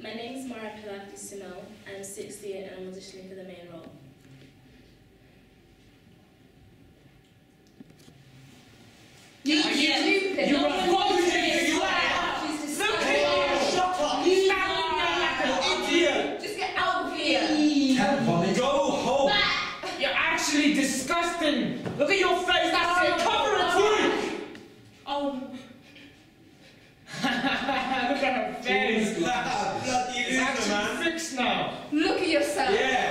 My name is Mara Pilaki Simel. I'm 16 and I'm auditioning for the main role. You stupid! You're a fucking idiot! Look at you! Shut up! You idiot! Just get out of here! Go home! You're actually disgusting! Look at your face! That's it! Cover it! Oh. Look at her face! Bloody It's actually fixed now! Look at yourself! Yeah!